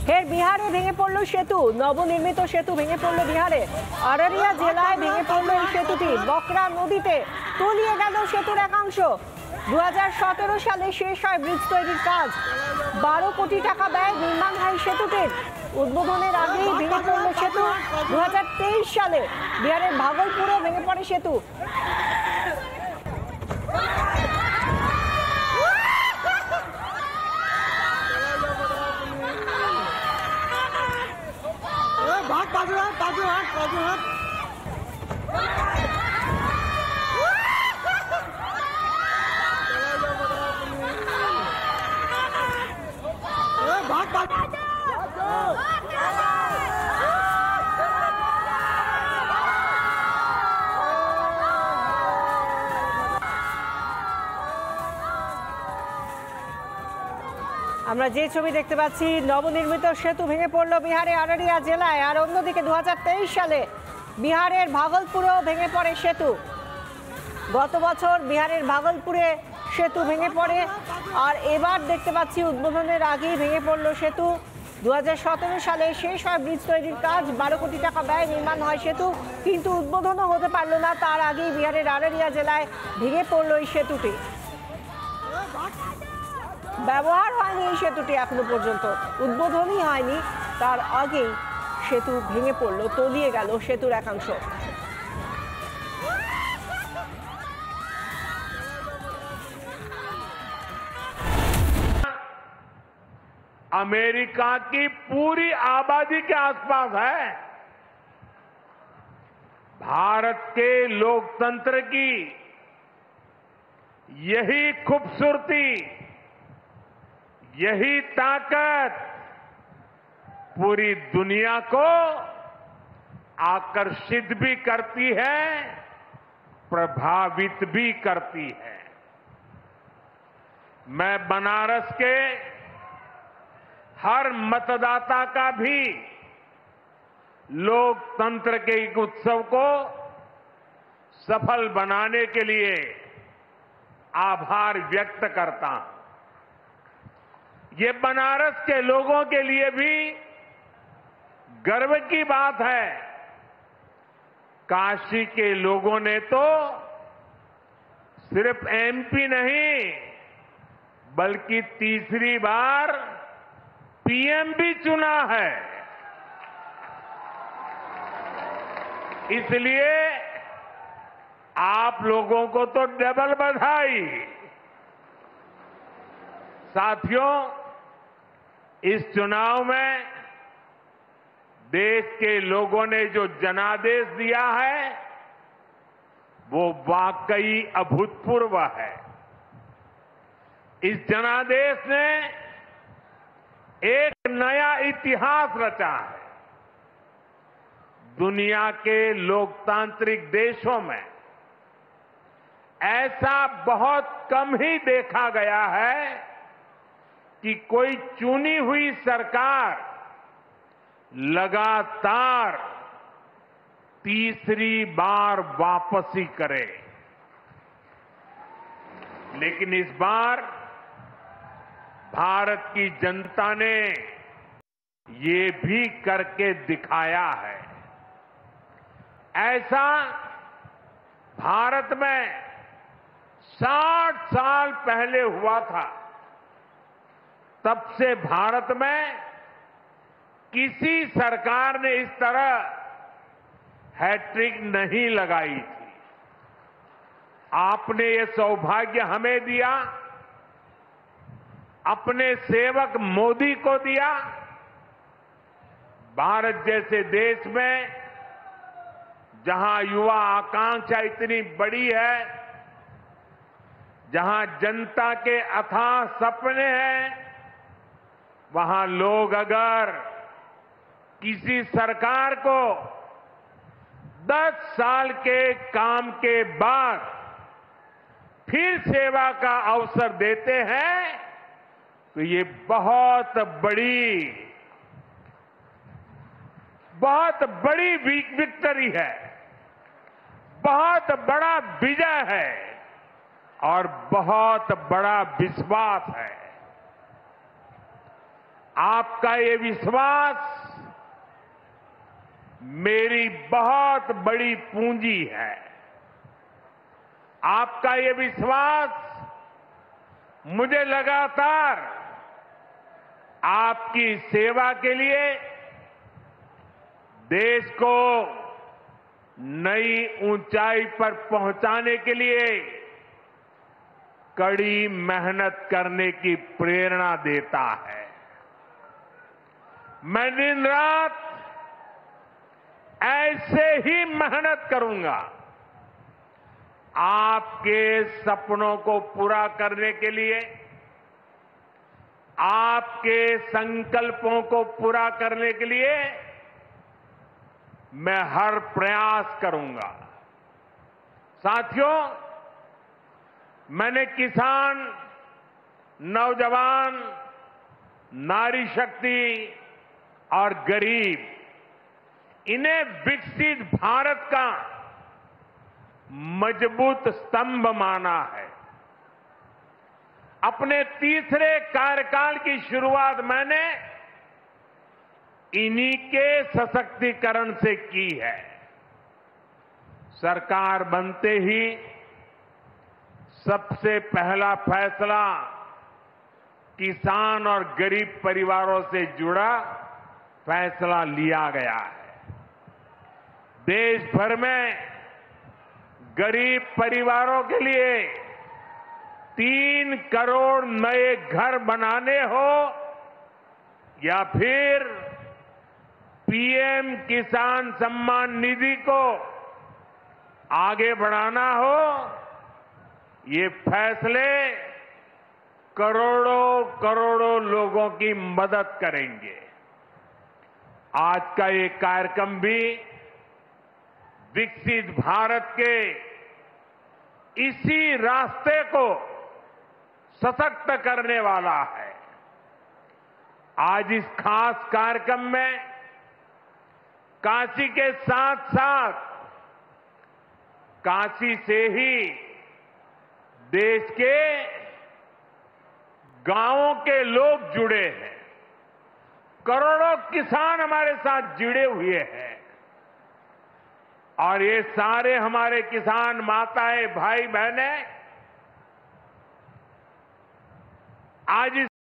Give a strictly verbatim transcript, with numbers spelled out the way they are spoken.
ফের বিহারে ভেঙে পড়ল সেতু। নবনির্মিত সেতু ভেঙে পড়ল বিহারে। আরারিয়া জেলায় ভেঙে পড়ল এই সেতুটি। বকরা নদীতে তলিয়ে গেল সেতুর একাংশ। দু হাজার সতেরো সালে শেষ হয় ব্রিজ তৈরির কাজ। বারো কোটি টাকা ব্যয় নির্মাণ হয় সেতুটির। উদ্বোধনের আগেই ভেঙে পড়ল সেতু। দু হাজার তেইশ সালে বিহারের ভাগলপুরে ভেঙে পড়ে সেতু। আমরা যে ছবি দেখতে পাচ্ছি, নবনির্মিত সেতু ভেঙে পড়ল বিহারে আরারিয়া জেলায়। আর অন্যদিকে দু হাজার তেইশ সালে বিহারের ভাগলপুরেও ভেঙে পড়ে সেতু। গত বছর বিহারের ভাগলপুরে সেতু ভেঙে পড়ে। আর এবার দেখতে পাচ্ছি উদ্বোধনের আগেই ভেঙে পড়ল সেতু। দু হাজার সতেরো সালে শেষ হয় ব্রিজ তৈরির কাজ। বারো কোটি টাকা ব্যয় নির্মাণ হয় সেতু, কিন্তু উদ্বোধনও হতে পারল না। তার আগেই বিহারের আরারিয়া জেলায় ভেঙে পড়ল এই সেতুটি। ব্যবহার হয়নি এই সেতুটি এখনো পর্যন্ত, উদ্বোধনই হয়নি। তার আগেই সেতু ভেঙে পড়ল, তলিয়ে গেল সেতুর একাংশ। अमेरिका की पूरी आबादी के आसपास है। भारत के लोकतंत्र की यही खूबसूरती, यही ताकत पूरी दुनिया को आकर्षित भी करती है, प्रभावित भी करती है। मैं बनारस के हर मतदाता का भी लोकतंत्र के एक उत्सव को सफल बनाने के लिए आभार व्यक्त करता हूं। ये बनारस के लोगों के लिए भी गर्व की बात है। काशी के लोगों ने तो सिर्फ एमपी नहीं, बल्कि तीसरी बार पीएम भी चुना है। इसलिए आप लोगों को तो डबल बधाई। साथियों, इस चुनाव में देश के लोगों ने जो जनादेश दिया है वो वाकई अभूतपूर्व है। इस जनादेश ने एक नया इतिहास रचा है। दुनिया के लोकतांत्रिक देशों में ऐसा बहुत कम ही देखा गया है कि कोई चुनी हुई सरकार लगातार तीसरी बार वापसी करे। लेकिन इस बार भारत की जनता ने ये भी करके दिखाया है। ऐसा भारत में साठ साल पहले हुआ था। तब से भारत में किसी सरकार ने इस तरह हैट्रिक नहीं लगाई थी। आपने ये सौभाग्य हमें दिया, अपने सेवक मोदी को दिया। भारत जैसे देश में जहां युवा आकांक्षा इतनी बड़ी है, जहां जनता के अथाह सपने हैं, वहां लोग अगर किसी सरकार को दस साल के काम के बाद फिर सेवा का अवसर देते हैं तो ये बहुत बड़ी बहुत बड़ी विक्ट्री है, बहुत बड़ा विजय है और बहुत बड़ा विश्वास है। आपका ये विश्वास मेरी बहुत बड़ी पूंजी है। आपका ये विश्वास मुझे लगातार आपकी सेवा के लिए देश को नई ऊंचाई पर पहुंचाने के लिए कड़ी मेहनत करने की प्रेरणा देता है। मैं दिन रात ऐसे ही मेहनत करूंगा आपके सपनों को पूरा करने के लिए, आपके संकल्पों को पूरा करने के लिए मैं हर प्रयास करूंगा। साथियों, मैंने किसान, नौजवान, नारी शक्ति और गरीब, इन्हें विकसित भारत का मजबूत स्तंभ माना है। अपने तीसरे कार्यकाल की शुरुआत मैंने इन्हीं के सशक्तिकरण से की है। सरकार बनते ही सबसे पहला फैसला किसान और गरीब परिवारों से जुड़ा फैसला लिया गया है। देश भर में गरीब परिवारों के लिए तीन करोड़ नए घर बनाने हो या फिर पीएम किसान सम्मान निधि को आगे बढ़ाना हो, ये फैसले करोड़ों करोड़ों लोगों की मदद करेंगे। आज का ये कार्यक्रम भी विकसित भारत के इसी रास्ते को सशक्त करने वाला है। आज इस खास कार्यक्रम में काशी के साथ साथ काशी से ही देश के गांवों के लोग जुड़े हैं। करोड़ों किसान हमारे साथ जुड़े हुए हैं और ये सारे हमारे किसान माताएं, भाई बहनें आज इस